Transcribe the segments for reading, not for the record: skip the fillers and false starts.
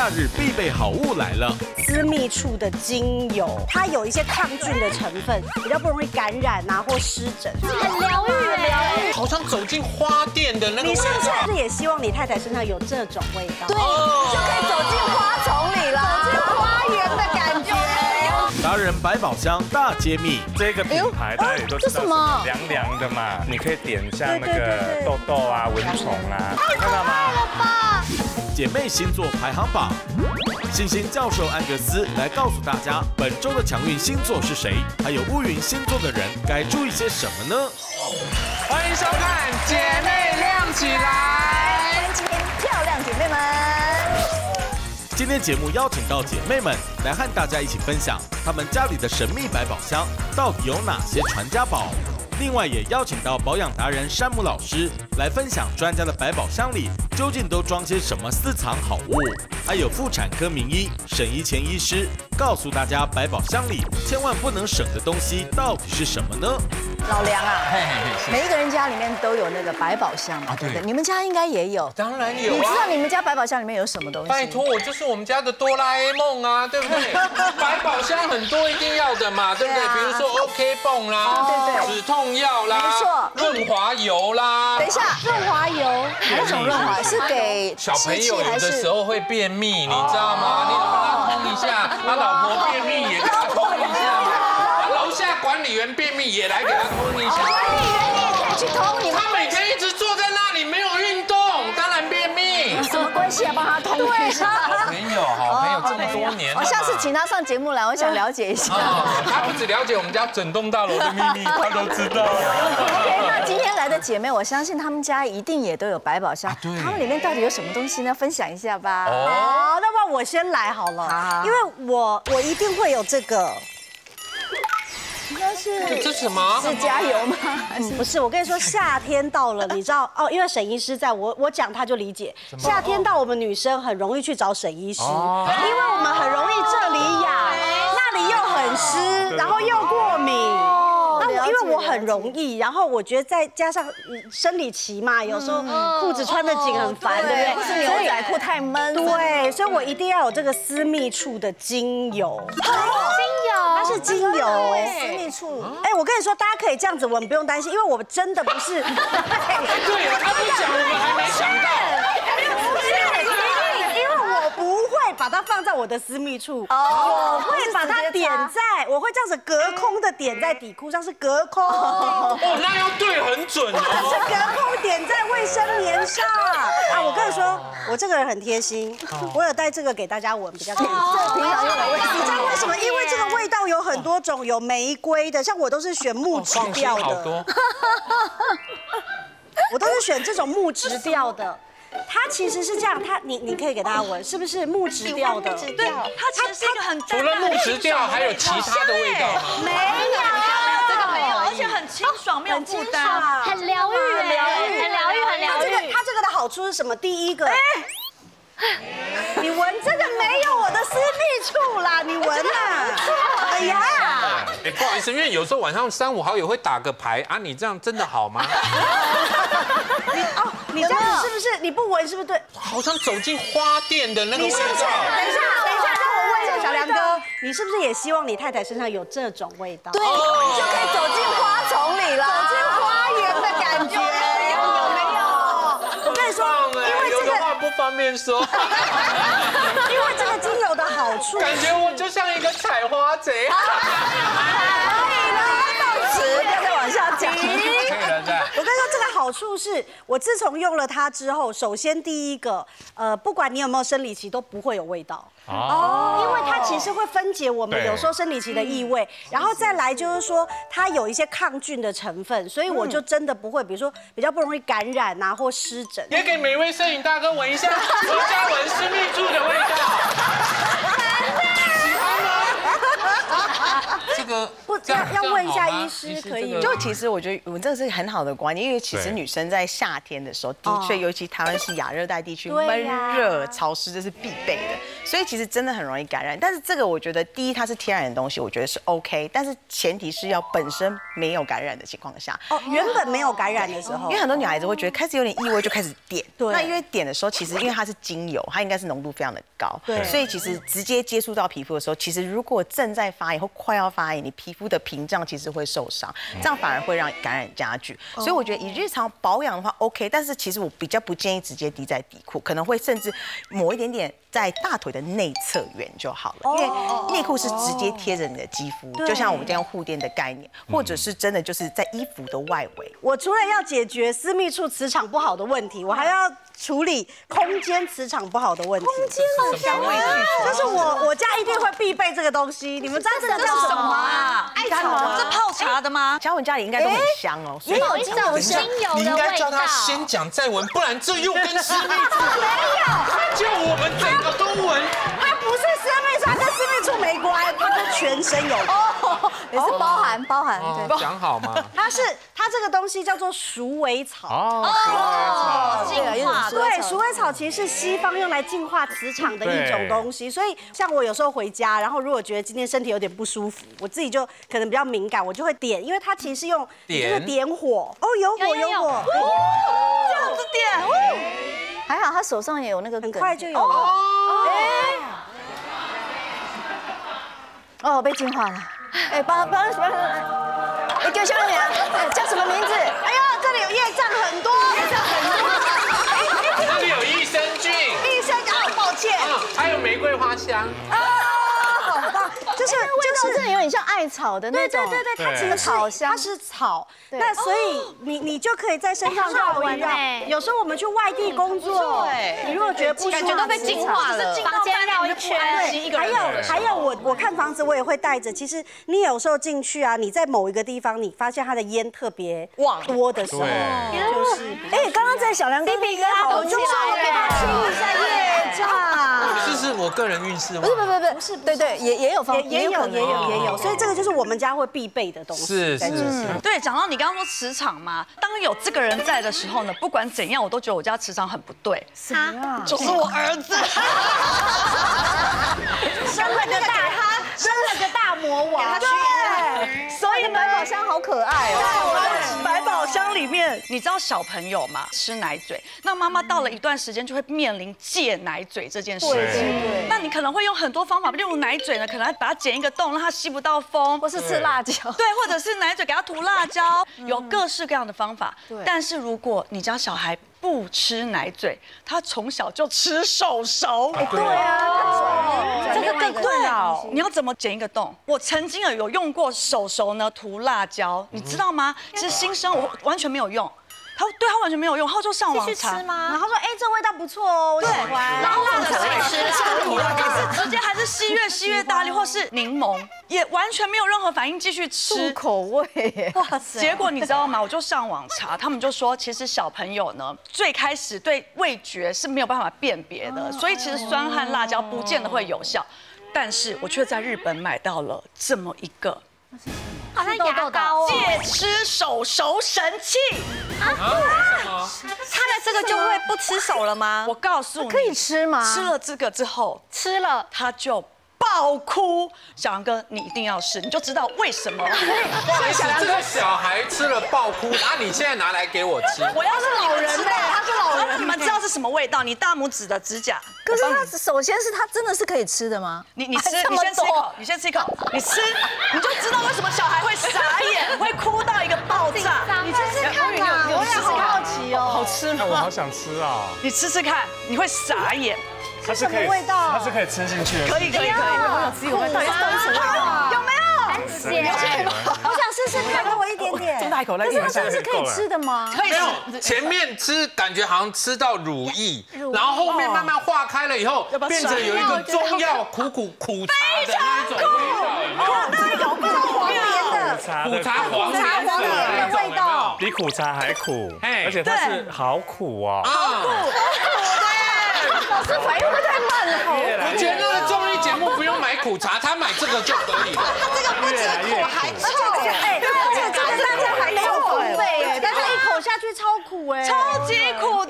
日必备好物来了。 私密处的精油，它有一些抗菌的成分，比较不容易感染啊或湿疹， 很疗愈哎， 好像走进花店的那个味道。 你是不是也希望你太太身上有这种味道？ 对，就可以走进花丛里了，走进花园的感觉。 达人百宝箱大揭秘， 这个品牌大家也都知道是凉凉的嘛，你可以点像那个痘痘啊、蚊虫啊，看到吗？ 姐妹星座排行榜，星星教授安格斯来告诉大家本周的强运星座是谁，还有乌云星座的人该注意些什么呢？ 欢迎收看《姐妹亮起来》， 欢迎今天漂亮姐妹们。 今天节目邀请到姐妹们来和大家一起分享她们家里的神秘百宝箱到底有哪些传家宝。另外也邀请到保养达人山姆老师来分享专家的百宝箱里究竟都装些什么私藏好物，还有妇产科名医沈怡前医师告诉大家百宝箱里千万不能省的东西到底是什么呢？ 老梁啊，每一个人家里面都有那个百宝箱嘛，对不对？你们家应该也有， 当然有啊。 你知道你们家百宝箱里面有什么东西？ 拜托，我就是我们家的哆啦 A 梦啊，对不对？百宝箱很多一定要的嘛，对不对？比如说 OK 泵啦， 对， 止痛药啦， 没错， 润滑油啦。 等一下，润滑油哪种润滑？是给小朋友有的时候会便秘，你知道吗？你帮他通一下，他老婆便秘也给他通一下，楼下管理员便秘也来给他通一下。 管理员你也可以去通， 他每天一直坐在那里没有运动，当然便秘。 什么关系啊？帮他通一下。 好朋友这么多年了。 我下次请他上节目来，我想了解一下。 他不只了解我们家整栋大楼的秘密，他都知道。 OK， 那今天来的姐妹，我相信她们家一定也都有百宝箱。对。她们里面到底有什么东西呢？分享一下吧。 好，那么我先来好了。好。因为我一定会有这个。应该是这是什么？ 是加油吗？ 不是，我跟你说，夏天到了，你知道哦，因为沈医师在我讲他就理解。夏天到，我们女生很容易去找沈医师，因为我们很容易这里痒，那里又很湿，然后又过敏。那因为我很容易，然后我觉得再加上生理期嘛，有时候裤子穿得紧很烦，对不对？ 或是牛仔裤太闷。 对，所以我一定要有这个私密处的精油。 精油， 它是精油， 私密处。 哎，我跟你说，大家可以这样子闻，不用担心，因为我真的不是。对， 他不讲，我们还没想到。 不会把它放在我的私密处，我会把它点在，我会这样子隔空的点在底裤上，是隔空。 哦，那要对很准哦。 是隔空点在卫生棉上啊！我跟你说，我这个人很贴心，我有带这个给大家闻，比较可以。 这平常用的味道， 你知道为什么？因为这个味道有很多种，有玫瑰的，像我都是选木质调的。我都是选这种木质调的。它其实是这样，你可以给大家闻，是不是木质调的？ 对，它其实是一个很除了木质调，还有其他的味道吗？ 没有， 这个没有，而且很清爽，没有负担， 很疗愈，很疗愈。 它这个的好处是什么？第一个，你闻这个没有我的私密处啦，你闻啦。哎呀， 哎，不好意思，因为有时候晚上3、5好友会打个牌啊，你这样真的好吗？ 你这样子是不是？你不闻是不是对？ 好像走进花店的那个味道。 等一下，让我问一下小梁哥，你是不是也希望你太太身上有这种味道？ 对，就可以走进花丛里了，走进花园的感觉。有没有？ 我跟你说，因为有的话不方便说。 因为这个精油的好处， 感觉我就像一个采花贼。 可以了，保持，不要再往下讲。 我跟你说，这个好处是我自从用了它之后，首先第一个，不管你有没有生理期，都不会有味道。哦，因为它其实会分解我们有时候生理期的异味，然后再来就是说它有一些抗菌的成分，所以我就真的不会，比如说比较不容易感染啊或湿疹。 也给每位摄影大哥闻一下何嘉文私密处的味道。这个不要问一下医师可以吗？ 就其实我觉得我们这个是很好的观念，因为其实女生在夏天的时候，的确，尤其台湾是亚热带地区，闷热潮湿，这是必备的。 所以其实真的很容易感染。但是这个我觉得，第一它是天然的东西，我觉得是 OK， 但是前提是要本身没有感染的情况下。 原本没有感染的时候， 因为很多女孩子会觉得开始有点异味就开始点， 对。 那因为点的时候，其实因为它是精油，它应该是浓度非常的高，对。所以其实直接接触到皮肤的时候，其实如果正在发炎或快要发炎，你皮肤的屏障其实会受伤，这样反而会让感染加剧。所以我觉得以日常保养的话 OK， 但是其实我比较不建议直接滴在底裤，可能会甚至抹一点点在大腿的内侧缘就好了，因为内裤是直接贴着你的肌肤，就像我们这样护垫的概念，或者是真的就是在衣服的外围。 我除了要解决私密处磁场不好的问题，我还要处理空间磁场不好的问题。空间好香啊！就是我家一定会必备这个东西。你们知道这个叫什么啊？ 艾草吗？这泡茶的吗？ 小文家里应该都很香哦。 也有一种精油你应的味道。 该叫他先讲再闻，不然这又跟私密处没有，就我们整个都闻。 它不是私密处，它跟私密处没关，它跟全身有关。 也是包含。对， 讲好吗？ 它这个东西叫做鼠尾草。 净化。 对，鼠尾草其实是西方用来净化磁场的一种东西，所以像我有时候回家，然后如果觉得今天身体有点不舒服，我自己就可能比较敏感，我就会点，因为它其实是用就是点火。哦，有火。 这样子点。还好他手上也有那个， 很快就有了。 被净化了。帮什么？叫小脸，叫什么名字？ 哎呦，这里有业障很多。 这里有益生菌。 益生菌，抱歉。 还有玫瑰花香。 就是味道真的有点像艾草的那种。 对，它其实草香，它是草。那所以你就可以在身上绕一绕。有时候我们去外地工作，你如果觉得不舒服， 感觉都被净化了，房间绕一圈。 还有我看房子我也会带着。其实你有时候进去啊，你在某一个地方你发现它的烟特别多的时候，就是刚刚在小梁哥比哥好我就说我给他清一下业障。 这是我个人运势吗？ 不是，对，也有方法，也有，所以这个就是我们家会必备的东西。 是。 对，讲到你刚刚说磁场嘛，当有这个人在的时候呢，不管怎样，我都觉得我家磁场很不对。 什么呀？ 就是我儿子， 生了个大魔王。 对，所以百宝箱好可爱哦。 百宝箱里面，你知道小朋友嘛，吃奶嘴，那妈妈到了一段时间就会面临戒奶嘴这件事。 对。 那你可能会用很多方法，例如奶嘴呢，可能把它剪一个洞，让它吸不到风， 或是吃辣椒。 对，或者是奶嘴给它涂辣椒，有各式各样的方法。但是如果你家小孩不吃奶嘴，他从小就吃手熟。 对啊， 这个更困扰。你要怎么剪一个洞？我曾经有用过手熟呢涂辣椒，你知道吗？其实新生我完全没有用。对他完全没有用，然后就上网查， 然后说这味道不错哦，我喜欢。 然后或者是直接还是吸越大力，或是柠檬，也完全没有任何反应，继续吃。 口味， 哇塞！结果你知道吗？我就上网查，他们就说，其实小朋友呢，最开始对味觉是没有办法辨别的，所以其实酸和辣椒不见得会有效。但是我却在日本买到了这么一个。 好像牙膏戒吃手熟神器擦了这个就会不吃手了吗？ 我告诉你， 可以吃吗？ 吃了这个之后， 吃了他就爆哭。小杨哥，你一定要试，你就知道为什么。 这个小孩吃了爆哭，你现在拿来给我吃。 我要是老人呢，他是老人，你们知道是什么味道？你大拇指的指甲。 可是它首先是它真的是可以吃的吗？ 你先吃一口，你先吃一口，你吃，你就知道为什么小孩会傻眼，会哭到一个爆炸。 你试试看嘛， 我也好好奇哦。 好吃吗？ 我好想吃啊！ 你吃吃看，你会傻眼。 它是可以，它是可以吃进去的。 可以。 我想吃有味道， 有没有？ 很咸。 我想试试看，给我一点点。 这么大一口来， 可是它真的是可以吃的吗？ 可以。 没有，前面吃感觉好像吃到乳液，然后后面慢慢化开了以后，变成有一个中药苦茶的那一种味道。 那有苦黄连的， 苦茶黄连的味道， 比苦茶还苦，而且它是好苦哦。 好苦。 老师反应会不会太慢了？ 我觉得那个综艺节目不用买苦茶，他买这个就可以了。 他这个不止苦还臭，而且这个大家还没有苦味哎，但是一口下去超苦哎， 超级苦的。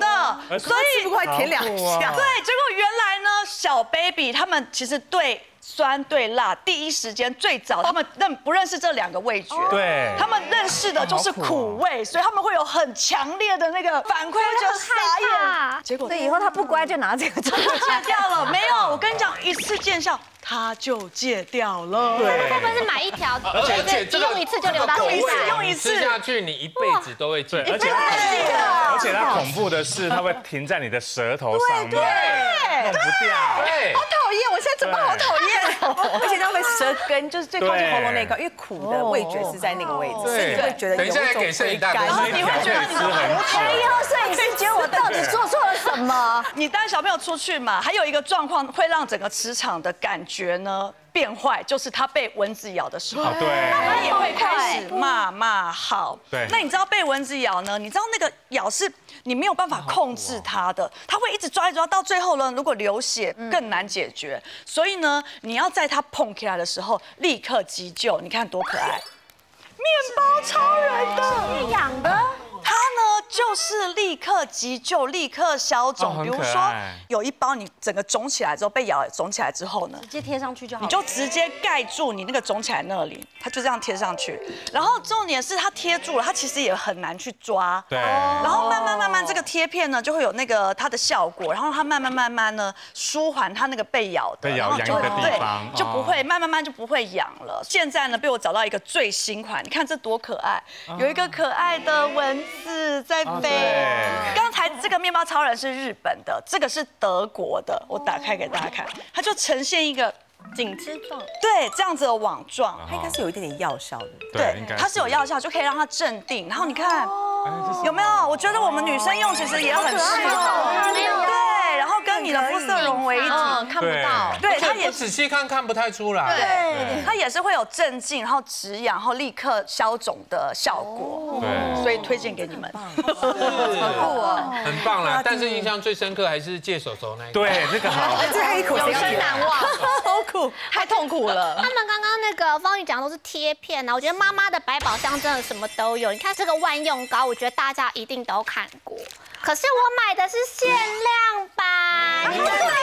所以不过还舔2下。 对，结果原来呢，小 baby 他们其实对酸对辣第一时间最早他们不认识这2个味觉， 对， 他们认识的就是苦味，所以他们会有很强烈的那个反馈，会觉得傻眼。结果所以以后他不乖就拿这个就戒掉了，没有，我跟你讲，一次见效。他就戒掉了， 对， 会不会是买1条， 而且这个用一次就留到现在， 用一次吃下去，你一辈子都会戒。 对，而且它恐怖的是，它会停在你的舌头上面，弄不掉。 对， 好讨厌，我现在嘴巴好讨厌，而且它会舌根，就是最靠近喉咙那一块，因为苦的味觉是在那个位置，所以你就会觉得等一下来给摄影大哥， 你会觉得吃很久。 以后摄影师觉得我到底做错了什么？ 你带小朋友出去嘛，还有一个状况会让整个磁场的感觉呢变坏，就是他被蚊子咬的时候， 对， 他也会开始骂好。 对， 那你知道被蚊子咬呢？你知道那个咬是你没有办法控制它的，它会一直抓，到最后呢，如果流血更难解决。所以呢，你要在它碰起来的时候立刻急救。你看多可爱，面包超人的养的。 它呢就是立刻急救，立刻消肿。比如说有一包你整个肿起来之后被咬肿起来之后呢， 直接贴上去就好， 你就直接盖住你那个肿起来那里，它就这样贴上去。然后重点是它贴住了，它其实也很难去抓。 对。 然后慢慢这个贴片呢就会有那个它的效果，然后它慢慢呢舒缓它那个被咬的， 痒的地方， 就不会慢慢就不会痒了。现在呢被我找到一个最新款，你看这多可爱，有一个可爱的蚊子在飞。刚才这个面包超人是日本的，这个是德国的，我打开给大家看，它就呈现一个紧致状， 对，这样子的网状， 它应该是有一点点药效的， 对，它是有药效，就可以让它镇定。然后你看有没有？我觉得我们女生用其实也很适合， 没有对，然后跟你的肤色融为一体， 看不到， 对，它也仔细看不太出来， 对，它也是会有镇静，然后止痒，然后立刻消肿的效果， 对， 所以推荐给你们， 很棒啦。但是印象最深刻还是借手那一个， 对，那个好， 这一口永生难忘， 好苦，太痛苦了。 他们刚刚那个方宇讲的都是贴片啊，我觉得妈妈的百宝箱真的什么都有。你看这个万用膏，我觉得大家一定都看过，可是我买的是限量版，你们买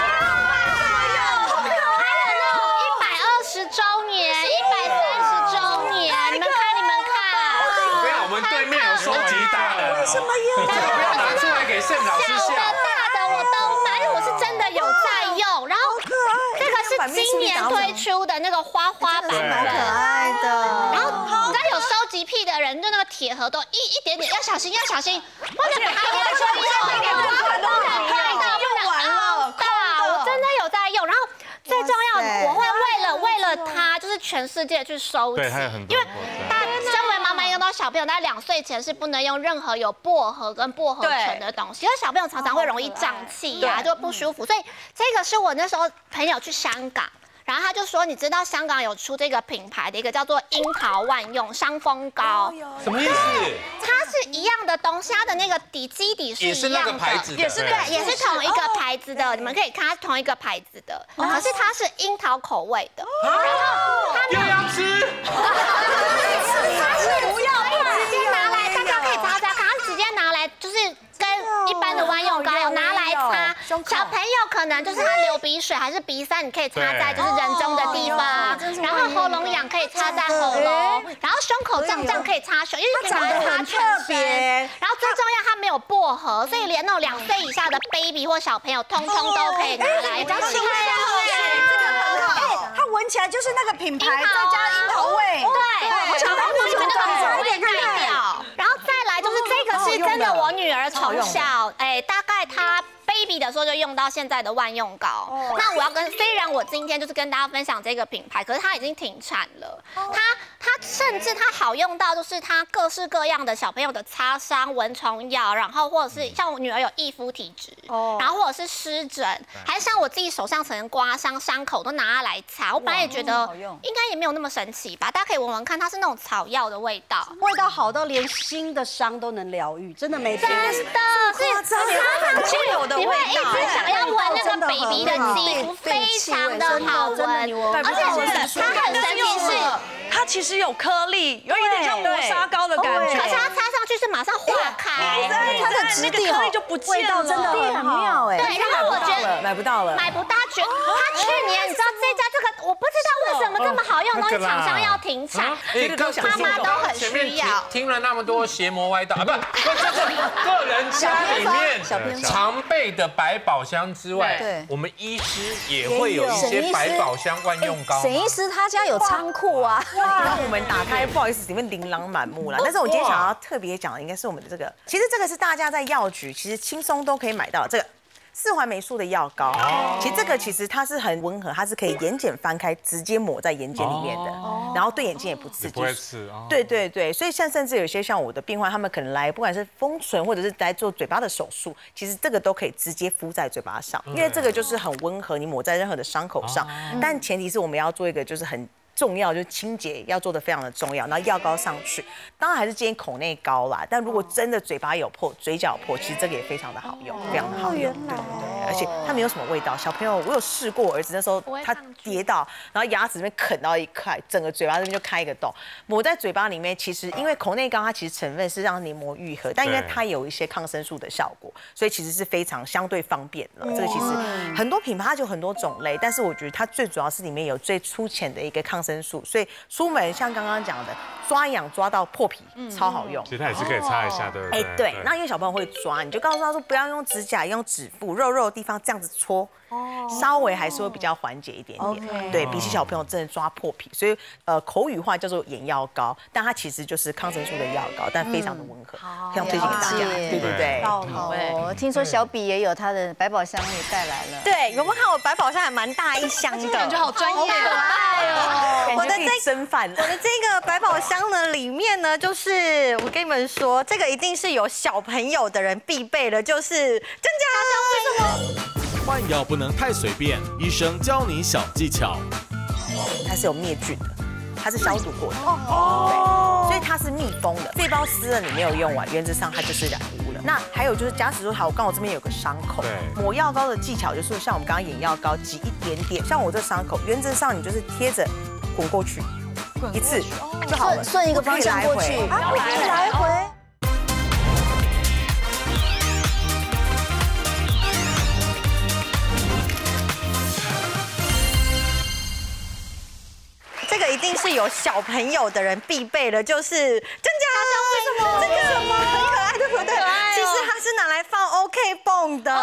120周年、130周年，你们看， 不要，我们对面有收集达人，为什么要？ 你不要拿出来给盛老师笑。 小的、大的我都买，因为我是真的有在用。然后这个是今年推出的那个花版本， 蛮可爱的。 然后你知道有收集癖的人，就那个铁盒都一点点，要小心，不能把它压出来，用完了，我真的有在用。然后最重要的，我会为了它，就是全世界去收集， 对，它有很多， 因为身为妈妈，应该小朋友在2岁前是不能用任何有薄荷跟薄荷醇的东西，因为小朋友常常会容易胀气呀，就不舒服。所以这个是我那时候朋友去香港。然后他就说，你知道香港有出这个品牌的一个叫做樱桃万用伤风膏， 什么意思？ 它是一样的东西，它的那个基底是一样的， 也是那个牌子的， 也是同一个牌子的，你们可以看它是同一个牌子的，可是它是樱桃口味的，然后它又要吃， 它是不要直接拿来，大家可以擦，它直接拿来就是跟一般的万用膏拿来擦，小朋友可能就是他流鼻水还是鼻塞，你可以擦在就是人中的地方，然后喉咙痒可以擦在喉咙，然后胸口胀可以擦胸，因为可以拿来擦全身。然后最重要，它没有薄荷，所以连那种2岁以下的 baby 或小朋友，通通都可以拿来。 比较清香这个很好，它闻起来就是那个品牌，再加樱桃味， 对，然后你们那个味盖掉，然后再来就是这个是真的，我女儿从小，大概她baby 的时候就用到现在的万用膏。那我要虽然我今天就是跟大家分享这个品牌，可是它已经停产了。它甚至它好用到就是它各式各样的小朋友的擦伤、蚊虫咬，然后或者是像我女儿有易肤体质，然后或者是湿疹，还是像我自己手上曾经刮伤伤口都拿它来擦。我本来也觉得应该也没有那么神奇吧，大家可以闻闻看，它是那种草药的味道， 味道好到连新的伤都能疗愈，真的没错。 真的是擦上去你会一直想要闻那个 baby 的肌肤，非常的好闻，而且它很神奇是， 它其实有颗粒，有一点像磨砂膏的感觉。 可是它擦上去是马上化开， 它的质地就不见了， 真的很妙哎。 对，然后我觉得买不到了， 买不到。他去年你知道这家这个，我不知道为什么这么好用，东西厂商要停产，妈妈都很需要。 听了那么多邪魔歪道啊，不，就是个人家里面常备的百宝箱之外，我们医师也会有一些百宝箱万用膏。 沈医师他家有仓库啊， 让我们打开，不好意思，里面琳琅满目啦。但是我今天想要特别讲的，应该是我们的这个，其实这个是大家在药局其实轻松都可以买到这个。4环霉素的药膏，其实这个其实它是很温和，它是可以眼睑翻开，直接抹在眼睑里面的，然后对眼睛也不刺激， 不会刺。 对对对，所以像甚至有些像我的病患，他们可能来不管是丰唇或者是来做嘴巴的手术，其实这个都可以直接敷在嘴巴上，因为这个就是很温和，你抹在任何的伤口上，但前提是我们要做一个就是很重要，就是清洁要做的非常的重要，然后药膏上去，当然还是建议口内膏啦。但如果真的嘴巴有破、嘴角破，其实这个也非常的好用，非常的好用。对，而且它没有什么味道。小朋友，我有试过，我儿子那时候他跌倒，然后牙齿这边啃到一块，整个嘴巴这边就开一个洞，抹在嘴巴里面。其实因为口内膏它其实成分是让黏膜愈合，但因为它有一些抗生素的效果，所以其实是非常相对方便了。这个其实很多品牌它就有很多种类，但是我觉得它最主要是里面有最粗浅的一个抗生素，所以出门像刚刚讲的抓痒抓到破皮，超好用。 其实它也是可以擦一下，对不对？ 对。那因为小朋友会抓，你就告诉他说不要用指甲，用指腹肉肉的地方这样子搓，稍微还是会比较缓解一点点。对，比起小朋友真的抓破皮，所以口语化叫做眼药膏，但它其实就是抗生素的药膏，但非常的温和，非常推荐给大家。对对对。 哦，听说小比也有他的百宝箱也带来了。 对，有没有看我百宝箱还蛮大一箱的， 感觉好专业， 可爱哦。 我的蒸饭， 我的这个百宝箱呢，里面呢就是我跟你们说，这个一定是有小朋友的人必备的，就是真假为什么？ 换药不能太随便，医生教你小技巧。 它是有灭菌的，它是消毒过的，对，所以它是密封的。这包撕了你没有用完，原则上它就是染污了。那还有就是，假使说好，我刚好这边有个伤口，抹药膏的技巧就是像我们刚刚眼药膏挤一点点，像我这伤口，原则上你就是贴着滚过去一次就好了， 顺一个方向过去， 来回。 这个一定是有小朋友的人必备的，就是真假为什么？这个很可爱，对不对？其实它是拿来放 OK 泵的，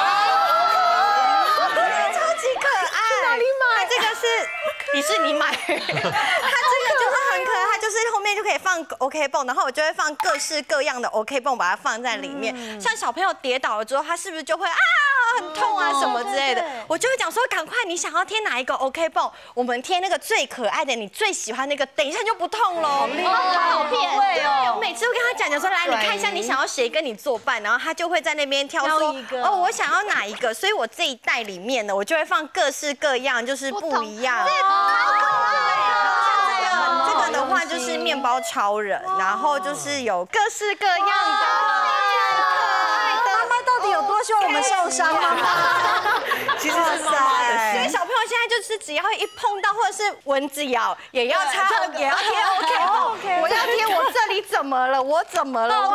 超级可爱。去哪里买？这个是迪士尼买，它这个就是很可爱，它就是后面就可以放 OK 泵，然后我就会放各式各样的 OK 泵，把它放在里面。像小朋友跌倒了之后，他是不是就会很痛啊什么之类的？我就会讲说，赶快，你想要贴哪一个 OK 泵？我们贴那个最可爱的，你最喜欢那个，等一下就不痛喽。好厉害，对，我每次都跟他讲说，来，你看一下你想要谁跟你作伴，然后他就会在那边挑说，哦，我想要哪一个，所以我这一袋里面呢，我就会放各式各样，就是不一样。好可爱啊！这个的话就是面包超人，然后就是有各式各样的。 到底有多希望我们受伤吗？ 其实是所以小朋友现在就是只要一碰到或者是蚊子咬，也要擦，也要贴 OK 绷。我要贴我这里怎么了？我怎么了？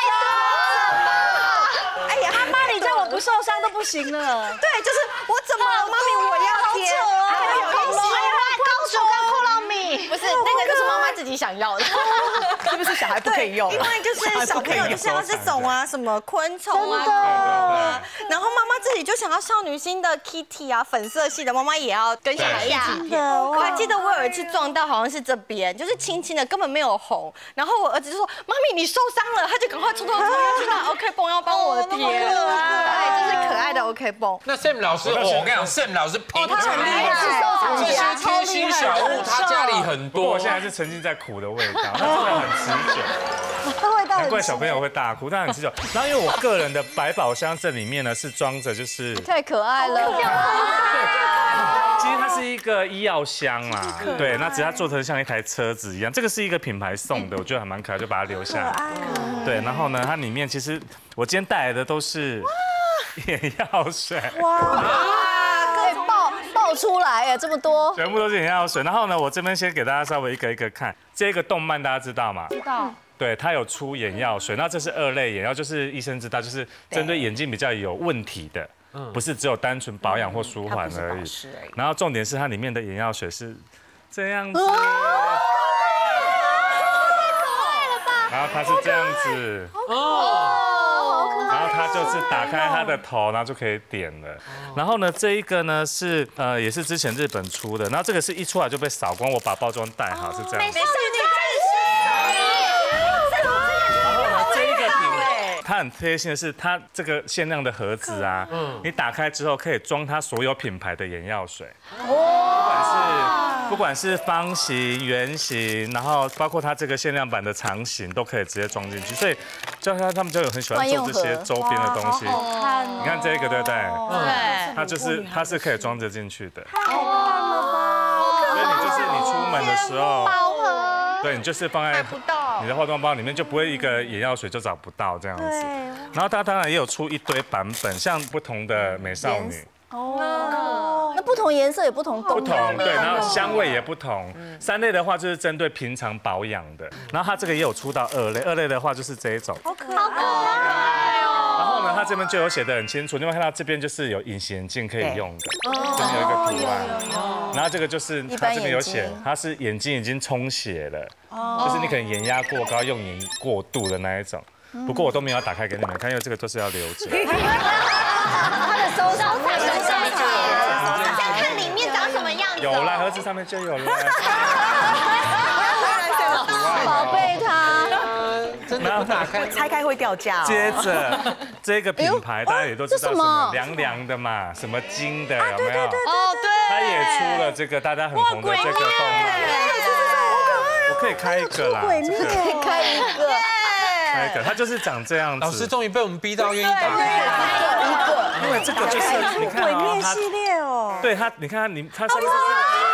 哎呀，妈咪叫我不受伤都不行了。对，就是我怎么了？妈咪我要贴。还有一些公主跟库洛米， 不是那个就是妈妈自己想要的。 是不是小孩不可以用？ 因为就是小朋友就是要这种啊，什么昆虫啊，然后妈妈自己就想要少女心的 Kitty 啊，粉色系的，妈妈也要跟小孩一起贴。我还记得我有一次撞到，好像是这边，就是轻轻的，根本没有红。然后我儿子就说：“妈咪，你受伤了。”他就赶快冲去拿 OK 绷要帮我贴。对，就是可爱的 OK 绷。 那 Sam 老师，我跟你讲，Sam 老师平常很厉害， 这些贴心小物，他家里很多。 我现在是沉浸在苦的味道，它真的很持久。难怪小朋友会大哭，但很持久。然后因为我个人的百宝箱这里面呢是装着就是太可爱了， 其实它是一个医药箱啦，对，那只要做成像一台车子一样，这个是一个品牌送的，我觉得还蛮可爱，就把它留下来。对，然后呢，它里面其实我今天带来的都是眼药水， 可以爆出来耶，这么多， 全部都是眼药水。然后呢，我这边先给大家稍微一个一个看，这个动漫大家知道吗？ 知道。 对，它有出眼药水，那这是2类眼药，就是医生知道，就是针对眼睛比较有问题的，不是只有单纯保养或舒缓而已。然后重点是它里面的眼药水是这样子，然后它是这样子，然后它就是打开它的头，然后就可以点了。然后呢，这一个呢是也是之前日本出的，然后这个是一出来就被扫光，我把包装袋好是这样子。它很贴心的是，它这个限量的盒子啊，你打开之后可以装它所有品牌的眼药水，不管是方形、圆形，然后包括它这个限量版的长形都可以直接装进去，所以他们就有很喜欢做这些周边的东西。你看这个对不对？对，它是可以装得进去的。太好看了吧！所以你出门的时候，对你就是放在你的化妆包里面，就不会一个眼药水就找不到这样子。然后它当然也有出一堆版本，像不同的美少女。 那不同颜色有不同功能。 对，然后香味也不同。3类的话就是针对平常保养的，然后它这个也有出到2类，2类的话就是这一种。好可爱哦！然后呢，它这边就有写得很清楚，你有没有看到这边就是有隐形眼镜可以用的，这边有一个图案。然后这个就是它这边有写，它是眼睛已经充血了，就是你可能眼压过高、用眼过度的那一种。不过我都没有打开给你们看，因为这个都是要留着。 它的收藏想看里面长什么样子？ 有啦，盒子上面就有了。 宝贝它， 真的不打开， 拆开会掉价。 接着这个品牌大家也都知道什么凉凉的嘛，什么金的有没有？ 哦，对， 它也出了这个大家很红的这个动漫。我可以开一个啦， 开一个。 它就是长这样子。 老师终于被我们逼到愿意打开。 因为这个就是你看鬼灭系列哦。 对它，你看它上面是。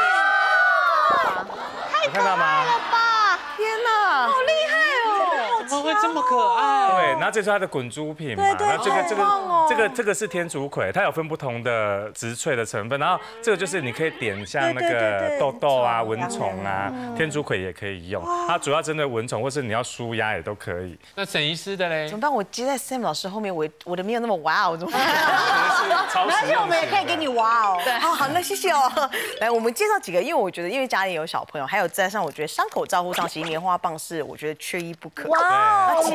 有看到吗？ 天哪，好厉害哦！ 怎么会这么可爱？ 对，然后这是它的滚珠品嘛，然后这个是天竺葵，它有分不同的植萃的成分，然后这个就是你可以点像那个痘痘啊、蚊虫啊，天竺葵也可以用，它主要针对蚊虫或是你要舒压也都可以。 那沈医师的嘞？ 怎么办？我接在 Sam 老师后面，我的没有那么哇哦，怎么办？ 而且我们也可以给你哇哦。 对，好，那谢谢哦。来，我们介绍几个，因为我觉得，因为家里有小朋友，还有加上我觉得伤口照护上，其实棉花棒是我觉得缺一不可。 哇哦！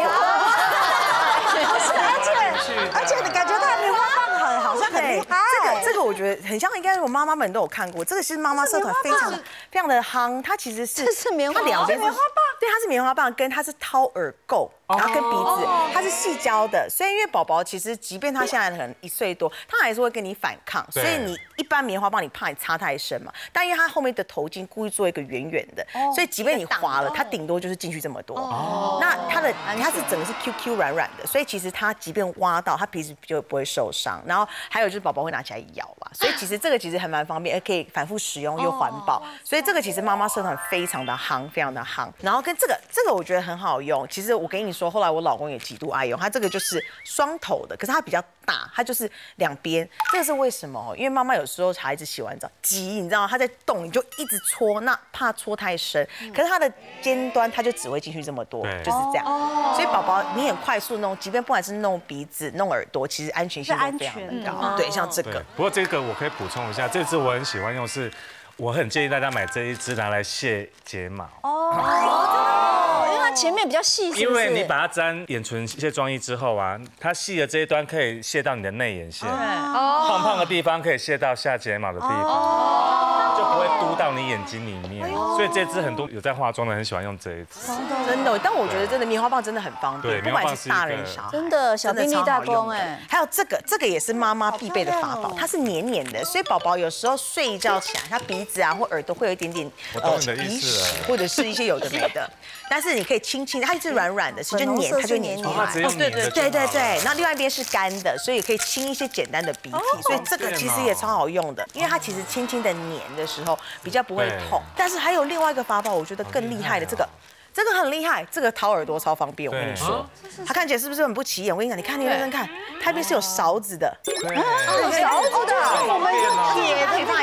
而且你感觉它的棉花棒好像很厉害。 这个我觉得很像，应该我妈妈们都有看过。这个是妈妈社团非常的夯，它其实是这是棉花棒， 它是棉花棒，跟它是掏耳垢。然后跟鼻子，它是细胶的，所以因为宝宝其实即便他现在可能1岁多，他还是会跟你反抗，所以你一般棉花棒你怕你插太深嘛，但因为它后面的头巾故意做一个圆圆的，所以即便你滑了，它顶多就是进去这么多。那它是整个是 QQ 软软的，所以其实它即便挖到，它鼻子就不会受伤。然后还有就是宝宝会拿起来咬嘛，所以其实这个其实还蛮方便，可以反复使用又环保，所以这个其实妈妈社团非常的夯，非常的夯。然后跟这个我觉得很好用，其实我跟你说。后来我老公也极度爱用，它这个就是双头的，可是它比较大，它就是2边。这个是为什么？因为妈妈有时候孩子洗完澡急，你知道它在动，你就一直搓，那怕搓太深。可是它的尖端它就只会进去这么多，就是这样。所以宝宝你很快速弄，即便不管是弄鼻子、弄耳朵，其实安全性都非常的高。对，像这个。 不过这个我可以补充一下，这支我很喜欢用，是我很建议大家买这一支拿来卸睫毛。 前面比较细， 因为你把它沾眼唇卸妆液之后啊，它细的这一端可以卸到你的内眼线，胖胖的地方可以卸到下睫毛的地方，就不会嘟到你眼睛里面。所以这支很多有在化妆的很喜欢用这一支， 真的。但我觉得真的棉花棒真的很方便，不管是大人小孩， 真的小兵立大功哎。 还有这个也是妈妈必备的法宝，它是黏黏的，所以宝宝有时候睡一觉起来，他鼻子啊或耳朵会有一点点鼻屎或者是一些有的没的，但是你可以轻轻，它是软软的，就黏，它就黏出来。对。那另外一边是干的，所以可以清一些简单的鼻涕，所以这个其实也超好用的，因为它其实轻轻的黏的时候比较不会痛。但是还有另外一个法宝，我觉得更厉害的，这个很厉害，这个掏耳朵超方便。我跟你说，它看起来是不是很不起眼？我跟你讲，你认真看，它那边是有勺子的， 勺子的，我们用铁可以放一下。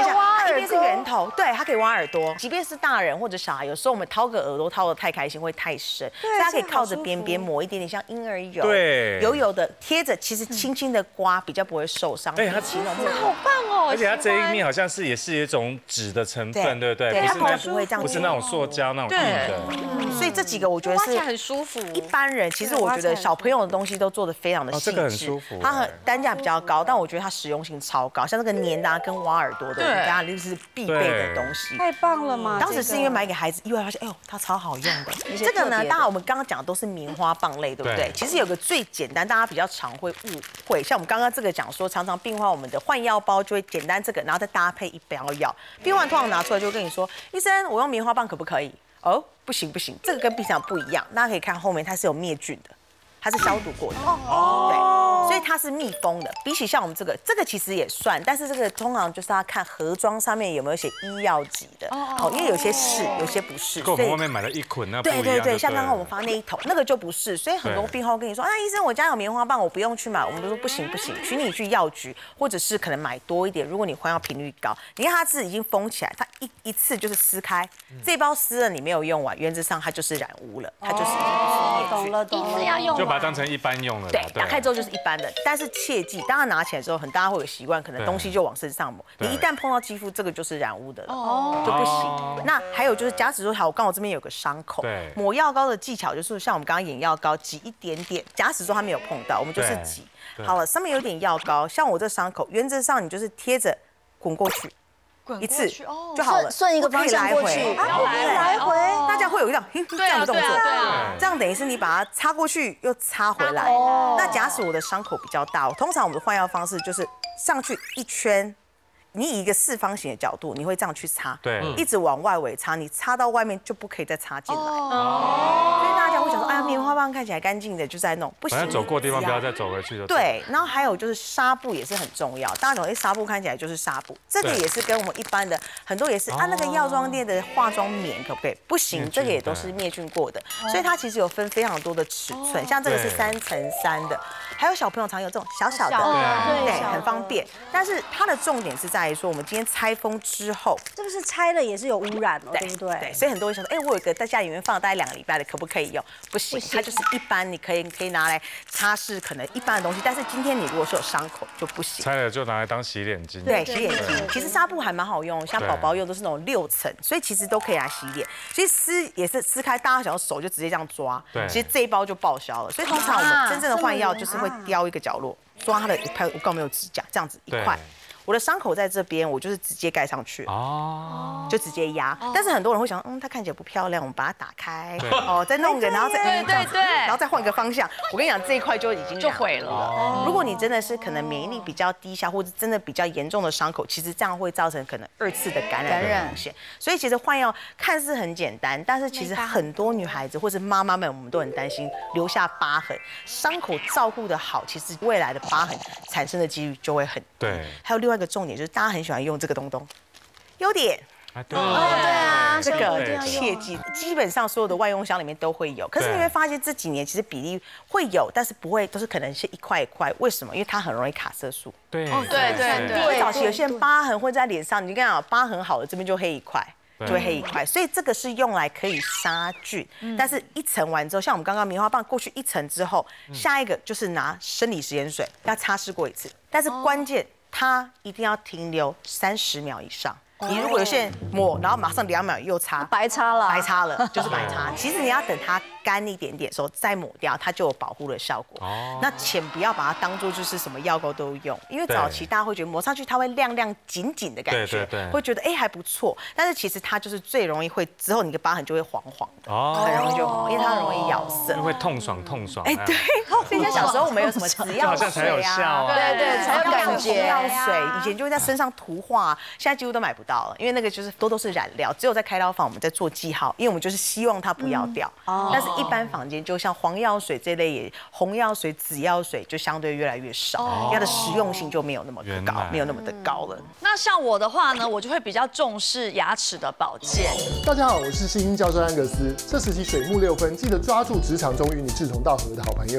即便是圆头，对，它可以挖耳朵。即便是大人或者小孩，有时候我们掏个耳朵掏得太开心会太深，所以它可以靠着边边抹一点点像婴儿油， 对， 油的贴着，其实轻轻的刮比较不会受伤。 对，它其实好棒哦， 而且它这一面好像是也是一种纸的成分，对不对？ 对，它比较不会这样， 不是那种塑胶那种硬的。 所以这几个我觉得是很舒服。 一般人其实我觉得小朋友的东西都做得非常的细致， 这个很舒服。 它很单价比较高，但我觉得它实用性超高，像这个粘的跟挖耳朵的，大家就是必备的东西。 太棒了嘛！ 当时是因为买给孩子，意外发现，哎呦，它超好用的。这个呢，当然我们刚刚讲的都是棉花棒类，对不对？其实有个最简单，大家比较常会误会，像我们刚刚这个讲说，常常病患我们的换药包就会简单这个，然后再搭配一包药。病患通常拿出来就跟你说，医生，我用棉花棒可不可以？哦，不行，这个跟平常不一样。大家可以看后面，它是有灭菌的，它是消毒过的。对，所以它是密封的。比起像我们这个其实也算，但是这个通常就是要看盒装上面有没有写医药级的。因为有些是，有些不是。 跟我们外面买的一捆那不一样。 对，像刚刚我们发那一桶，那个就不是。所以很多病后跟你说，啊，医生，我家有棉花棒，我不用去买。我们都说不行，请你去药局，或者是可能买多一点。如果你换药频率高，你看它字已经封起来，它一次就是撕开，这包撕了你没有用完，原则上它就是染污了，它就是懂了， 一次要用完， 就把它当成一般用了。 对，打开之后就是一般的，但是切记，当它拿起来之后，大家会有习惯，可能东西就往身上抹。你一旦碰到肌肤，这个就是染污的了，就不行。那还有就是，假使说好，我刚好这边有个伤口，抹药膏的技巧就是像我们刚刚眼药膏挤一点点，假使说它没有碰到，我们就是挤好了，上面有点药膏，像我这伤口，原则上你就是贴着滚过去。一次就好了， 顺一个方向过去， 来回，大家会有一样这样的动作，这样等于是你把它擦过去又擦回来。那假使我的伤口比较大，通常我们的换药方式就是上去一圈，你以一个四方形的角度，你会这样去擦， 对， 一直往外围擦，你擦到外面就不可以再插进来。所以大家会想说，哎呀，棉花棒看起来干净的就在弄，不行， 反正走过的地方不要再走回去就对。然后还有就是纱布也是很重要，大家懂，纱布看起来就是纱布，这个也是跟我们一般的很多也是那个药妆店的化妆棉可不可以？不行，这个也都是灭菌过的，所以它其实有分非常多的尺寸，像这个是3×3的，还有小朋友常有这种小的，对，很方便。但是它的重点是在于说，我们今天拆封之后， 这个是拆了也是有污染哦，对不对？ 对，所以很多人想说，哎，我有一个在家里面放了大概2个礼拜的，可不可以用？不行，它就是一般，你可以拿来擦拭可能一般的东西，但是今天你如果是有伤口就不行。 拆了就拿来当洗脸巾。 对，洗脸巾。其实纱布还蛮好用，像宝宝用都是那种6层，所以其实都可以来洗脸。其实撕也是撕开，大家想要手就直接这样抓，其实这一包就报销了。所以通常我们真正的换药就是会雕一个角落，抓它的一块，我刚没有指甲，这样子一块。我的伤口在这边，我就是直接盖上去，就直接压。但是很多人会想，它看起来不漂亮，我们把它打开，再弄一个，然后再然后再换个方向。我跟你讲，这一块就已经就毁了。如果你真的是可能免疫力比较低下，或者真的比较严重的伤口，其实这样会造成可能2次的感染风险。所以其实换药看似很简单，但是其实很多女孩子或是妈妈们，我们都很担心留下疤痕。伤口照顾的好，其实未来的疤痕产生的几率就会很低。 对， 还有另外一个重点就是大家很喜欢用这个东东，优点。 对啊，这个切记，基本上所有的外用箱里面都会有。可是你会发现这几年其实比例会有，但是不会都是可能是一块一块。为什么？因为它很容易卡色素。 对， 早期有些人疤痕会在脸上，你跟他讲疤痕好了，这边就黑一块。就会黑一块，所以这个是用来可以杀菌，但是一层完之后，像我们刚刚棉花棒过去1层之后，下一个就是拿生理食盐水要擦拭过1次，但是关键它一定要停留30秒以上。你如果有些人抹，然后马上2秒又擦， 白擦了， 就是白擦。其实你要等它干一点点的时候再抹掉，它就有保护的效果。那请不要把它当做就是什么药膏都用，因为早期大家会觉得抹上去它会亮亮紧紧的感觉，会觉得还不错。但是其实它就是最容易会之后你的疤痕就会黄黄的，很容易就黄，因为它很容易咬色， 会痛爽。 对，所以像小时候我们有什么止药水啊， 对，才有感觉。 药水以前就会在身上涂画，现在几乎都买不到了，因为那个就是都是染料，只有在开刀房我们在做记号，因为我们就是希望它不要掉。但是一般房间就像黄药水这类也，红药水、紫药水就相对越来越少，它的实用性就没有那么高，没有那么的高了。 那像我的话呢，我就会比较重视牙齿的保健。 大家好，我是新英教授安格斯。这时期水木6分，记得抓住职场中与你志同道合的好朋友。为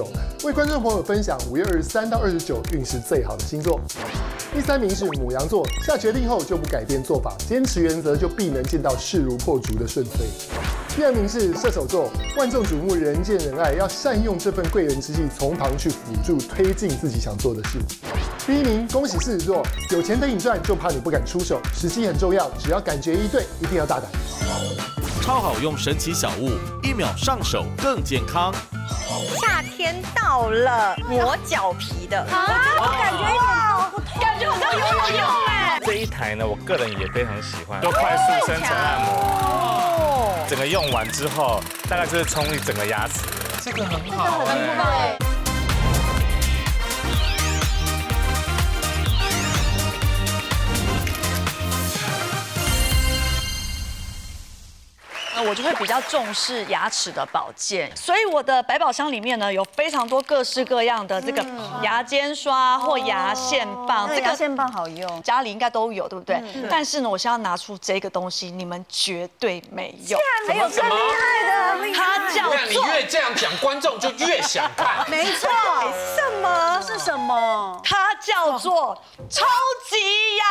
为观众朋友分享5月23到29运势最好的星座。第3名是牡羊座，下决定后就不改变做法，坚持原则就必能见到势如破竹的顺遂。第2名是射手座，万众瞩目，人见人爱，要善用这份贵人之气，从旁去辅助推进自己想做的事。第1名，恭喜狮子座，有钱等你赚，就怕你不敢出手，时机很重要，只要感觉一对，一定要大胆。 超好用神奇小物，1秒上手更健康。 夏天到了，磨脚皮的， 我感觉一点都不痛， 感觉好像有用哎。 这一台呢，我个人也非常喜欢，就快速深层按摩。整个用完之后，大概就是冲一整个牙齿。 这个很好，很棒哎。 我就会比较重视牙齿的保健，所以我的百宝箱里面呢有非常多各式各样的这个牙尖刷或牙线棒。 这个牙线棒好用， 家里应该都有，对不对？但是呢，我现在要拿出这个东西，你们绝对没有。 还有更厉害的， 它叫做…… 你越这样讲，观众就越想看。 没错， 什么？ 是什么？ 它叫做超级牙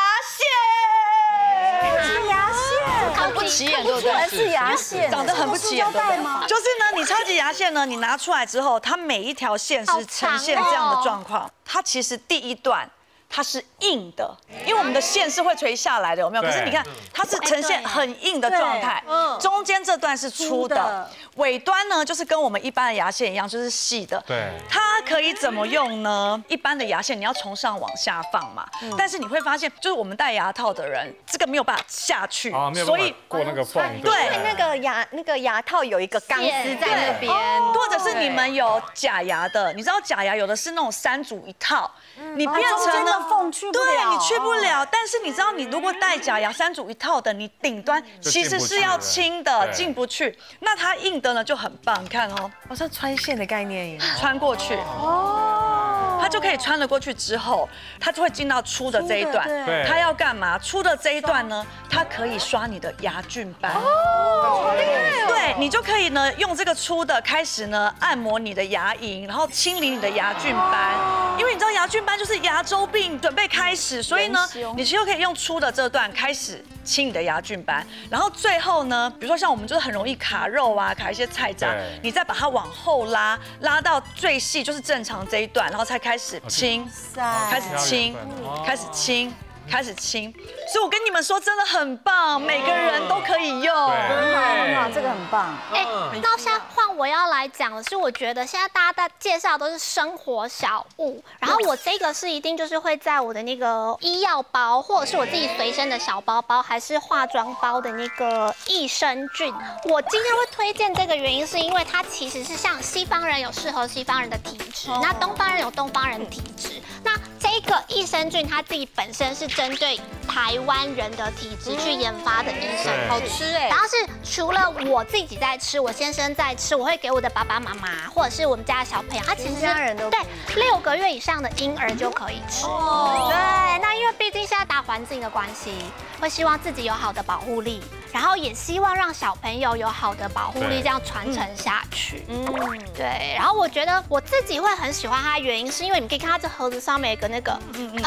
线。 是牙线， 很不起眼，对不对？ 是牙线， 长得很不起眼，对不对？就是呢，你超级牙线呢，你拿出来之后，它每一条线是呈现这样的状况。它其实第一段它是硬的，因为我们的线是会垂下来的，有没有？可是你看，它是呈现很硬的状态，中间这段是粗的，尾端呢就是跟我们一般的牙线一样，就是细的。 对， 它可以怎么用呢？一般的牙线你要从上往下放嘛，但是你会发现，就是我们戴牙套的人，这个没有办法下去， 所以过那个缝。 对， 那个牙套有一个钢丝在那边， 或者是你们有假牙的，你知道假牙有的是那种3组一套，你变成了。 缝去不了， 对你去不了。但是你知道，你如果戴假牙3组一套的，你顶端其实是要轻的，进不去。那它硬的呢就很棒，你看哦， 好像穿线的概念一样， 穿过去哦，它就可以穿了过去之后，它就会进到粗的这一段。它要干嘛？粗的这一段呢，它可以刷你的牙菌斑。哦，好厉害！对你就可以呢用这个粗的开始呢按摩你的牙龈，然后清理你的牙菌斑，因为你知道牙菌斑就是牙周病准备开始，所以呢，你其实可以用粗的这段开始清你的牙菌斑，然后最后呢，比如说像我们就是很容易卡肉啊，卡一些菜渣，你再把它往后拉，拉到最细就是正常这一段，然后才开始清，开始清，开始清。开始清，所以我跟你们说，真的很棒，每个人都可以用， 很好，这个很棒。 那现在换我要来讲的是，我觉得现在大家介绍都是生活小物，然后我这个是一定就是会在我的那个医药包，或者是我自己随身的小包包，还是化妆包的那个益生菌。我今天会推荐这个原因，是因为它其实是像西方人有适合西方人的体质，那东方人有东方人的体质。那这个益生菌它自己本身是针对台湾人的体质去研发的益生菌， 好吃哎。 然后是除了我自己在吃，我先生在吃，我会给我的爸爸妈妈或者是我们家的小朋友，他其实家人都对6个月以上的婴儿就可以吃。对，那因为毕竟现在大环境的关系，会希望自己有好的保护力，然后也希望让小朋友有好的保护力，这样传承下去。对。然后我觉得我自己会很喜欢它的原因，是因为你可以看它这盒子上面有个那个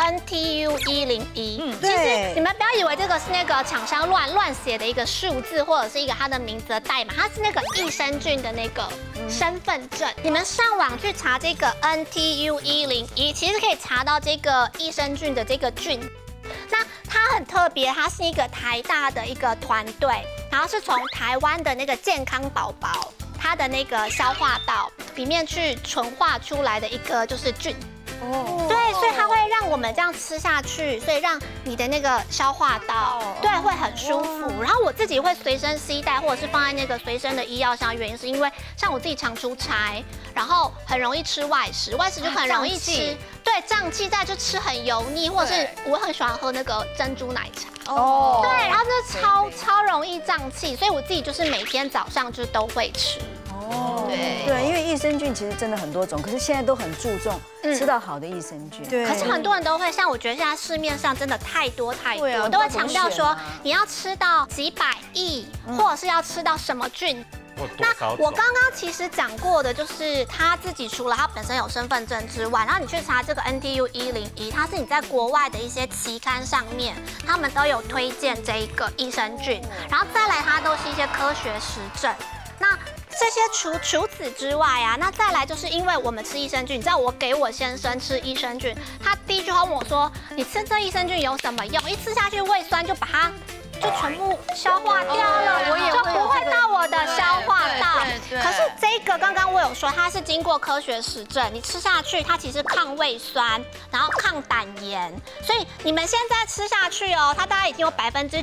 NTU 101。其实你们不要以为这个是那个厂商乱写的一个数字，或者是一个它的名字的代码，它是那个益生菌的那个身份证。你们上网去查这个 NTU 101，其实可以查到这个益生菌的这个菌。那它很特别，它是一个台大的一个团队，然后是从台湾的那个健康宝宝它的那个消化道里面去纯化出来的一个就是菌。对，所以它会让我们这样吃下去，所以让你的那个消化道对会很舒服。然后我自己会随身携带，或者是放在那个随身的医药箱，原因是因为像我自己常出差，然后很容易吃外食，外食就很容易吃，对胀气，再就吃很油腻，或者是我很喜欢喝那个珍珠奶茶。对，然后这超容易胀气，所以我自己就是每天早上就都会吃。 对，因为益生菌其实真的很多种，可是现在都很注重吃到好的益生菌。 对，可是很多人都会，像我觉得现在市面上真的太多，都会强调说你要吃到几百亿，或者是要吃到什么菌。 那我刚刚其实讲过的，就是他自己除了他本身有身份证之外，然后你去查这个 NTU 101，它是你在国外的一些期刊上面，他们都有推荐这一个益生菌，然后再来它都是一些科学实证。那这些除此之外啊，那再来就是因为我们吃益生菌，你知道我给我先生吃益生菌，他第一句话问我说：“你吃这益生菌有什么用？”一吃下去胃酸就把它就全部消化掉了，就不会到我的消化道。可是这个刚刚我有说，它是经过科学实证，你吃下去它其实抗胃酸，然后抗胆盐，所以你们现在吃下去哦，它大概已经有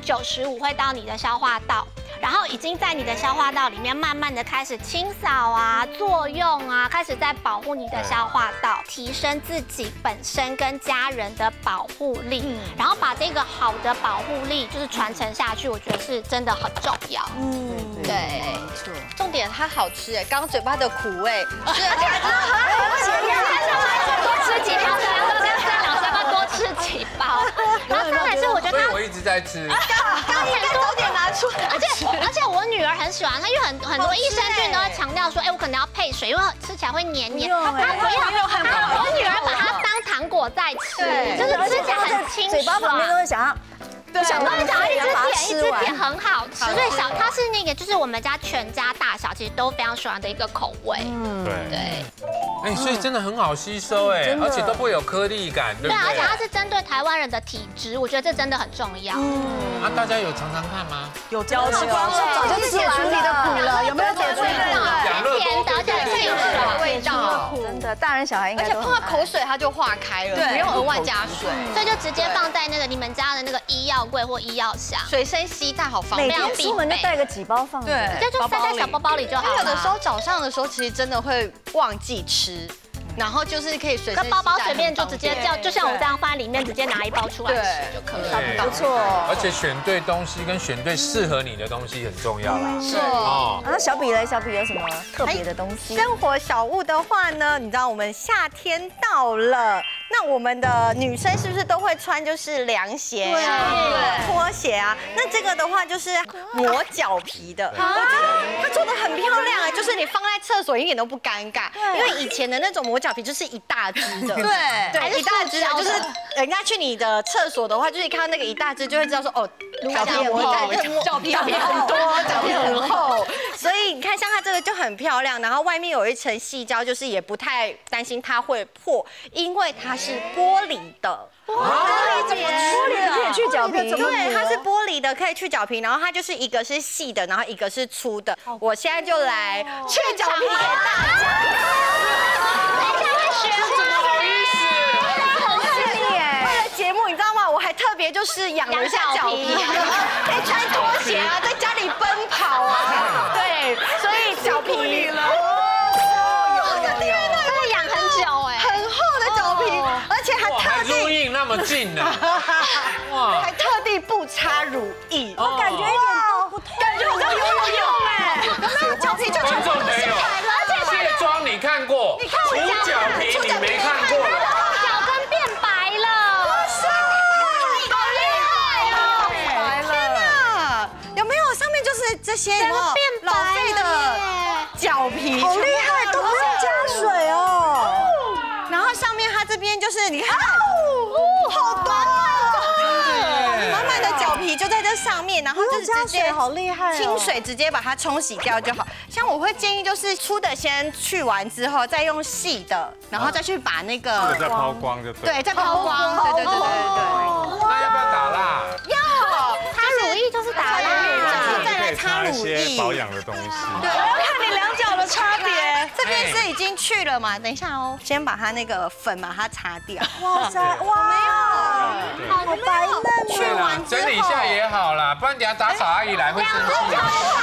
95%会到你的消化道。然后已经在你的消化道里面慢慢的开始清扫啊、作用啊，开始在保护你的消化道，提升自己本身跟家人的保护力，然后把这个好的保护力就是传承下去，我觉得是真的很重要。 对，没错。重点它好吃哎，刚刚嘴巴的苦味，而且还真的很好吃。 多吃几包，老师要多吃几包。然后再来是我觉得它， 我一直在吃。 刚应该早点拿出来。而且我女儿很喜欢它，因为很多益生菌都会强调说，哎，我可能要配水，因为吃起来会黏黏。她不要，我女儿把它当糖果在吃，就是吃起来很清爽。 嘴巴旁边都会想要。 对，想到一直点很好吃，所以它是那个就是我们家全家大小其实都非常喜欢的一个口味。对。 哎，所以真的很好吸收哎，而且都不会有颗粒感，对不对？ 对，而且它是针对台湾人的体质，我觉得这真的很重要。 啊，大家有常常看吗？ 有教吃光，早就解除你的苦了，有没有解除味道？ 甜的，而且清爽的味道， 真的，大人小孩应该都。 而且碰到口水它就化开了，不用额外加水， 所以就直接放在那个你们家的那个医药柜或医药箱， 随身携带好方便。 每天出门就带个几包放， 对， 就塞在小包包里就好了。 有的时候早上的时候，其实真的会忘记吃。然后就是可以随身包包随便就直接叫，就像我这样放在里面，直接拿一包出来吃就可以了。 不错， 而且选对东西跟选对适合你的东西很重要啦。 是哦。那小比嘞，小比有什么特别的东西？ 生活小物的话呢，你知道我们夏天到了，那我们的女生是不是都会穿就是凉鞋啊、拖鞋啊？那这个的话就是磨脚皮的，我觉得它做的很漂亮哎，就是你放在厕所一点都不尴尬，因为以前的那种磨脚皮就是一大只的，对，一大只的，就是人家去你的厕所的话，就是看到那个一大只就会知道说哦，脚皮很厚，脚皮很多，脚皮很厚，所以你看像它这个就很漂亮，然后外面有一层细胶，就是也不太担心它会破，因为它是玻璃的。玻璃怎么玻璃的可以去脚皮？ 对，它是玻璃的，可以去脚皮，然后它就是一个是细的，然后一个是粗的。我现在就来去脚皮给大家。等一下会学吗？ 不好意思， 很犀利耶！为了节目，你知道吗？我还特别就是养了一下脚皮，可以穿拖鞋啊，在家里奔跑啊。对，所以脚皮了。我的天哪，这个养很久哎，很厚的脚皮，而且还特地。 那么近呢， 哇！还特地不擦乳液， 我感觉一点都不痛， 感觉好像有用哎，那脚皮就观众没有，卸妆你看过，除脚皮你没看过， 脚跟变白了， 哇塞，好厉害哦！天哪，有没有上面就是这些老废的脚皮， 好厉害，都不用加水哦。 然后上面它这边就是你看。好短哦，满满的脚皮就在这上面，然后就是直接好厉害， 清水直接把它冲洗掉就好。像我会建议就是粗的先去完之后，再用细的，然后再去把那个再抛光就对。 对，再抛光，对。 那要不要打蜡？ 要， 擦乳液就是打蜡， 再来擦乳液， 保养的东西。 对，我要看你两脚的差别。这边是已经去了嘛？等一下哦，先把它那个粉把它擦掉。 哇塞，哇，没有，好白嫩。 去完之后整理一下也好啦，不然等下打扫阿姨来会生气。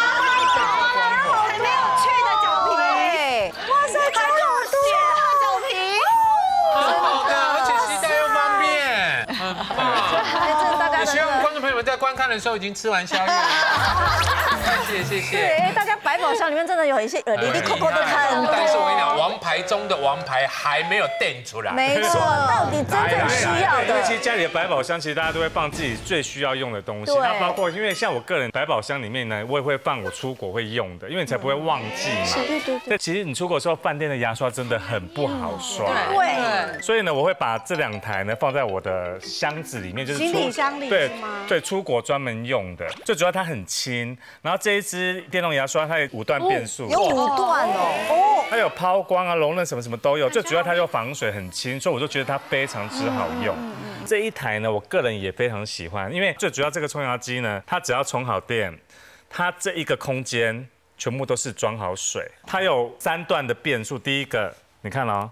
还没有去的脚皮， 哇塞，还好多脚皮， 很好的，而且携带又方便，很棒。也希望观众朋友们在观看的时候已经吃完宵夜了。谢谢。 对，大家白百宝箱里面真的有一些里里扣扣的很多。 但是我跟你讲，王牌中的王牌还没有定出来。 没错，到底真正需要的。 因为其实家里的百宝箱，其实大家都会放自己最需要用的东西。那包括因为像我个人百宝箱里面呢，我也会放我出国会用的，因为你才不会忘记嘛。对。其实你出国的时候，饭店的牙刷真的很不好刷。 对。 所以呢，我会把这2台呢放在我的箱子里面，就是行李箱里是吗？ 对，出国专门用的。最主要它很轻，然后这一支电动牙刷它有5段变速， 有5段哦。 它有抛光啊、容忍什么都有。最主要它又防水，很轻，所以我就觉得它非常之好用。这一台呢，我个人也非常喜欢，因为最主要这个冲牙机呢，它只要充好电，它这一个空间全部都是装好水。它有3段的变速，第一个你看哦，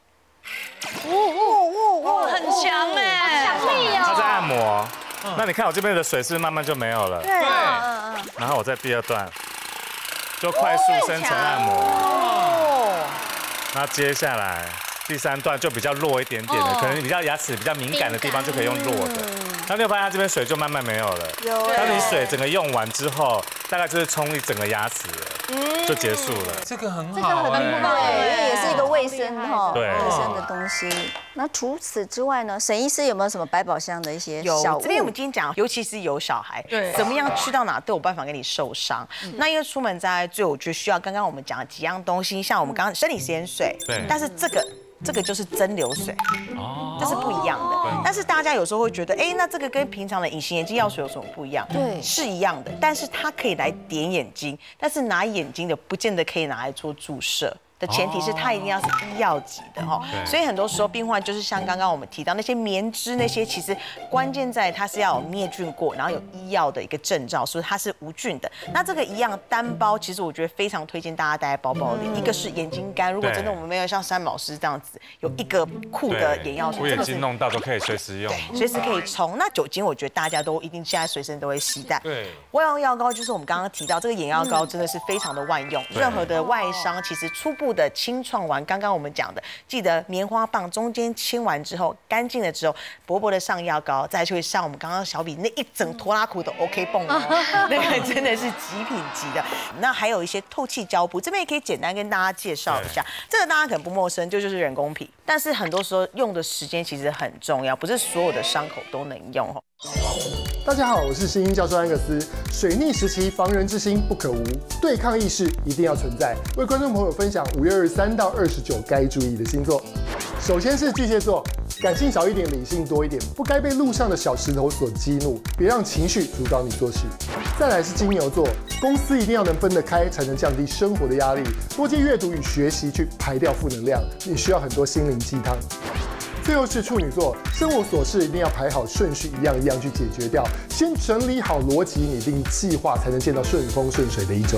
很强哎， 强力哦。 它在按摩，那你看我这边的水是不是慢慢就没有了？ 对。 然后我在第2段就快速深层按摩，那接下来第3段就比较弱一点点的，可能比较牙齿比较敏感的地方就可以用弱的。那你有发现它这边水就慢慢没有了？有。当你水整个用完之后，大概就是冲一整个牙齿了，就结束了。 这个很好， 对，因为也是一个卫生哈， 对， 卫生的东西。那除此之外呢，沈医师有没有什么百宝箱的一些小物？ 这边我们今天讲，尤其是有小孩，对，怎么样去到哪都有办法给你受伤。那因为出门在最，我觉得需要刚刚我们讲的几样东西，像我们刚刚生理食盐水，对，但是这个就是蒸馏水，这是不一样的。但是大家有时候会觉得，那这个跟平常的隐形眼镜药水有什么不一样？对，是一样的，但是它可以来点眼睛，但是拿眼睛的不见得可以拿来做注射。的前提是它一定要是医药级的哈，所以很多时候病患就是像刚刚我们提到那些棉织那些，其实关键在它是要有灭菌过，然后有医药的一个证照，所以它是无菌的。那这个一样单包，其实我觉得非常推荐大家带在包包里。一个是眼睛干，如果真的我们没有像山老师这样子有一个酷的眼药水， 我眼睛弄到都可以随时用， 随时可以冲。那酒精我觉得大家都一定现在随身都会携带。 对， 万用药膏就是我们刚刚提到这个眼药膏真的是非常的万用，任何的外伤其实初步的清创完，刚刚我们讲的，记得棉花棒中间清完之后，干净了之后，薄薄的上药膏，再就会上我们刚刚小比那一整拖拉库的 OK 泵哦，那个真的是极品级的。那还有一些透气胶布，这边也可以简单跟大家介绍一下，这个大家可能不陌生，就是人工皮，但是很多时候用的时间其实很重要，不是所有的伤口都能用哦。 大家好，我是新英教授安格斯。水逆时期，防人之心不可无，对抗意识一定要存在。为观众朋友分享5月23到29该注意的星座。首先是巨蟹座，感性少一点，理性多一点，不该被路上的小石头所激怒，别让情绪主导你做事。再来是金牛座，公司一定要能分得开，才能降低生活的压力。多借阅读与学习去排掉负能量，你需要很多心灵鸡汤。最后是处女座，生活琐事一定要排好顺序，一样一样去解决掉。先整理好逻辑，拟定计划，才能见到顺风顺水的一周。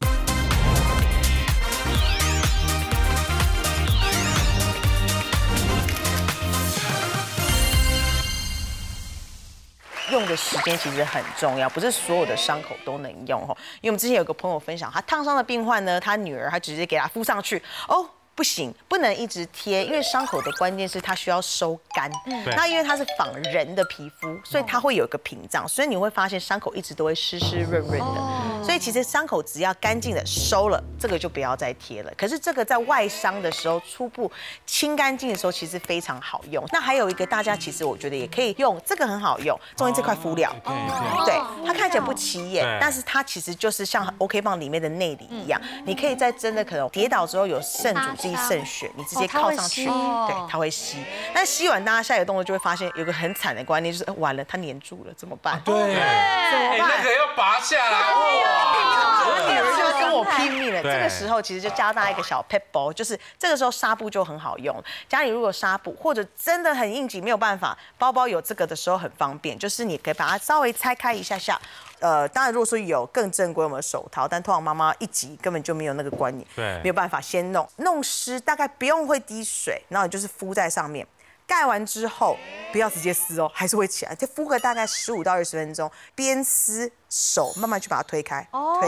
用的时间其实很重要，不是所有的伤口都能用哦。因为我们之前有个朋友分享，他烫伤的病患呢，他女儿他直接给他敷上去哦。不行，不能一直贴，因为伤口的关键是它需要收干。那因为它是仿人的皮肤，所以它会有一个屏障，所以你会发现伤口一直都会湿湿润润的。所以其实伤口只要干净的收了，这个就不要再贴了。可是这个在外伤的时候，初步清干净的时候，其实非常好用。那还有一个大家其实我觉得也可以用，这个很好用，中间这块敷料，对，它看起来不起眼，但是它其实就是像 OK 棒里面的内里一样，你可以在真的可能跌倒之后有渗阻。渗血，你直接靠上去，对，它会吸。但吸完，大家下一个动作就会发现有个很惨的观念，就是完了，它粘住了，怎么办？ 对，怎么办？那个要拔下来，哇！ 我女儿就跟我拼命了。这个时候其实就教大家一个小 pebble， 就是这个时候纱布就很好用。家里如果纱布或者真的很应急没有办法，包包有这个的时候很方便，就是你可以把它稍微拆开一下下。当然，如果说有更正规，我们手套，但通常妈妈一急根本就没有那个观念，对，没有办法先弄湿，大概不用会滴水，然后你就是敷在上面，盖完之后不要直接撕哦，还是会起来，就敷个大概15到20分钟，边撕手慢慢去把它推开，推，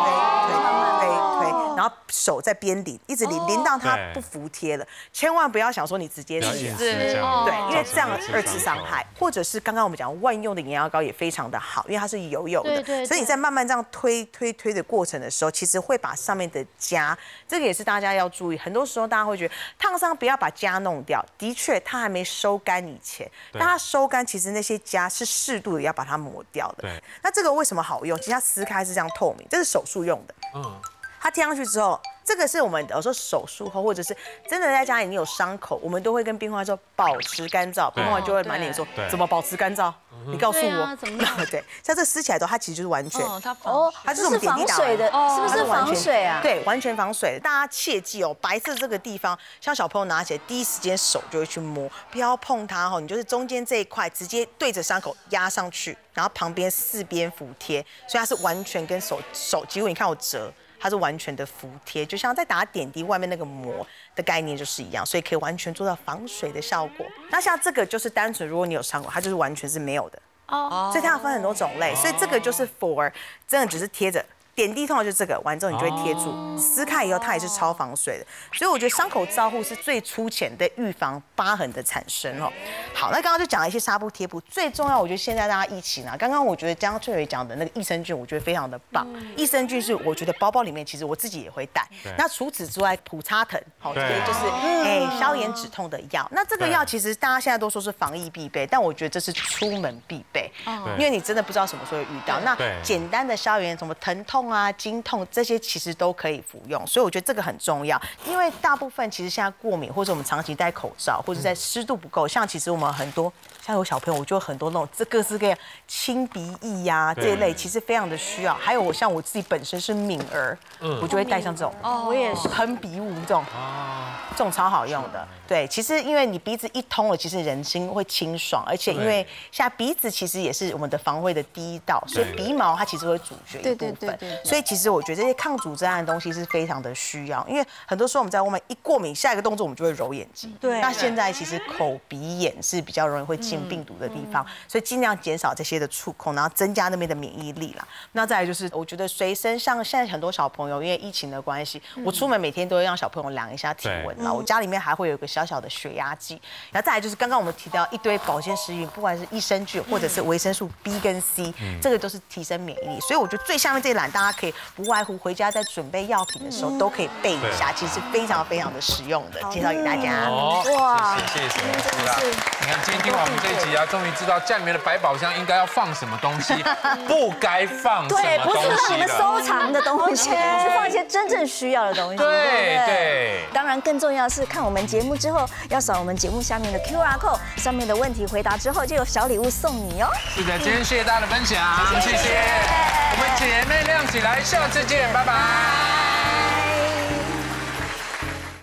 然后手在边淋，一直淋到它不服帖了。千万不要想说你直接洗，对，因为这样2次伤害。或者是刚刚我们讲万用的眼药膏也非常的好，因为它是油的，所以你在慢慢这样推的过程的时候，其实会把上面的痂，这个也是大家要注意。很多时候大家会觉得烫伤不要把痂弄掉，的确它还没收干以前，但它收干其实那些痂是适度的要把它抹掉的。那这个为什么好用？其实它撕开是这样透明，这是手术用的。它贴上去之后，这个是我们有时候手术后，或者是真的在家里你有伤口，我们都会跟病患说保持干燥，病患就会满脸说怎么保持干燥？你告诉我。对，像这撕起来的话，它其实就是完全，它就是我们点滴打水的，是不是防水啊？ 对，完全防水。大家切记哦，白色这个地方，像小朋友拿起来，第一时间手就会去摸，不要碰它哦。你就是中间这一块直接对着伤口压上去，然后旁边4边服帖，所以它是完全跟手几乎你看我折。它是完全的服帖，就像在打点滴外面那个膜的概念就是一样，所以可以完全做到防水的效果。那像这个就是单纯，如果你有伤口，它就是完全是没有的所以它要分很多种类，所以这个就是 for 真的只是贴着。点滴通常就是这个，完之后你就会贴住，撕开以后它也是超防水的，所以我觉得伤口照护是最粗浅的预防疤痕的产生哦。好，那刚刚就讲了一些纱布贴布，最重要我觉得现在大家一起拿，刚刚我觉得刚翠蕊讲的那个益生菌，我觉得非常的棒。益生菌是我觉得包包里面其实我自己也会带。那除此之外，普擦疼，好，这个就是消炎止痛的药。那这个药其实大家现在都说是防疫必备，但我觉得这是出门必备，因为你真的不知道什么时候会遇到。那简单的消炎，什么疼痛啊、经痛这些其实都可以服用，所以我觉得这个很重要。因为大部分其实现在过敏，或者我们长期戴口罩，或者在湿度不够，像其实我们很多像有小朋友，我就很多那种各式各样清鼻液呀这一类，其实非常的需要。还有像我自己本身是敏儿，我就会带上这种， 我也是喷鼻雾这种超好用的。对，其实因为你鼻子一通了，其实人心会清爽，而且因为现在鼻子其实也是我们的防卫的第一道，所以鼻毛它其实会阻绝一部分。所以其实我觉得这些抗组织胺的东西是非常的需要，因为很多时候我们在外面一过敏，下一个动作我们就会揉眼睛。对，那现在其实口鼻眼是比较容易会进病毒的地方，所以尽量减少这些的触控，然后增加那边的免疫力啦。那再来就是我觉得随身像现在很多小朋友因为疫情的关系，我出门每天都会让小朋友量一下体温啦。我家里面还会有一个小小的血压计，然后再来就是刚刚我们提到一堆保健食品，不管是益生菌或者是维生素 B 跟 C， 这个都是提升免疫力。所以我觉得最下面这一栏大家可以不外乎回家在准备药品的时候都可以备一下，其实非常非常的实用的，介绍给大家。 哇，谢谢沈医师啦！你看今天听完我们这一集啊，终于知道家里面的百宝箱应该要放什么东西，不该放什么东西了。 对，不是让你们收藏的东西，是放一些真正需要的东西。 对。 当然，更重要的是看我们节目之后，要扫我们节目下面的 QR code， 上面的问题回答之后就有小礼物送你哦。 是的，今天谢谢大家的分享，谢谢。我们姐妹亮起来，下次见，拜拜。